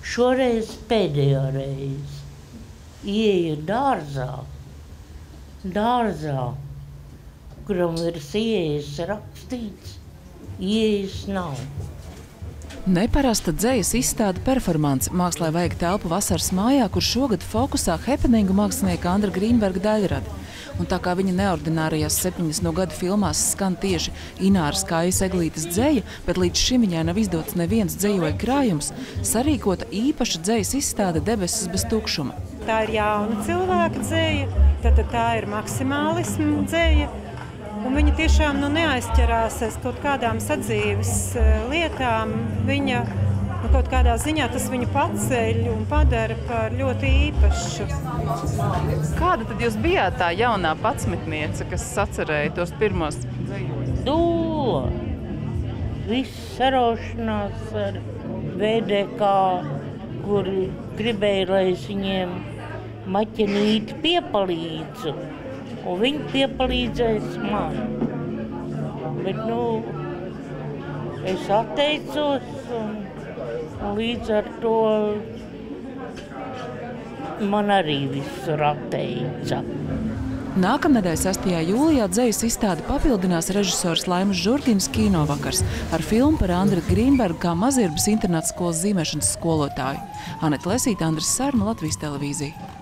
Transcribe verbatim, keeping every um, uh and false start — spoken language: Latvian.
šoreiz pēdējo reizi. Ieeju dārzā, dārzā, kuram ir ieejas rakstīts, ieejas nav. Neparasta dzejas izstāde performance mākslā vajag telpu vasaras mājā, kur šogad fokusā happeningu mākslinieka Andra Grīnberga daļrada. Un tā kā viņa neordinārajās septiņas no gada filmās skan tieši Ināras Kājas Eglītes dzeja, bet līdz šim viņai nav izdots neviens dzejoja krājums, sarīkota īpaša dzejas izstāde Debesis bez tukšuma. Tā ir jauna cilvēka dzeja, tad tā ir maksimālisma dzeja. Un viņa tiešām nu, neaizķerās aiz kaut kādām sadzīves lietām. Viņa nu, kaut kādā ziņā tas viņu paceļ un padara par ļoti īpašu. Kāda tad jūs bijāt tā jaunā patsmitniece, kas sacerēja tos pirmos dzejoļus? Dūla. Viss saraušanās ar V D K, kur gribēja, lai es viņiem maķenīti piepalīdzu. Un viņi piepalīdzēs man. Bet, nu, es atteicos un, un līdz ar to man arī visur atteica. Nākamnedēļ sastajā jūlijā dzejas izstādi papildinās režisors Laimas Žurginas kinovakars ar filmu par Andru Grīnbergu kā Mazirbas internāta skolas zīmēšanas skolotāju. Aneta Lesīte, Andris Sārma, Latvijas televīzija.